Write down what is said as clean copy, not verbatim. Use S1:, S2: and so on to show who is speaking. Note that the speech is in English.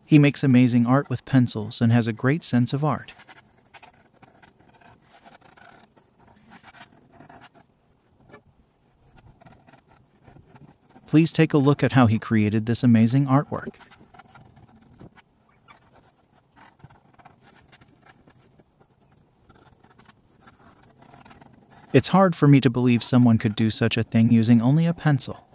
S1: He makes amazing art with pencils and has a great sense of art. Please take a look at how he created this amazing artwork. It's hard for me to believe someone could do such a thing using only a pencil.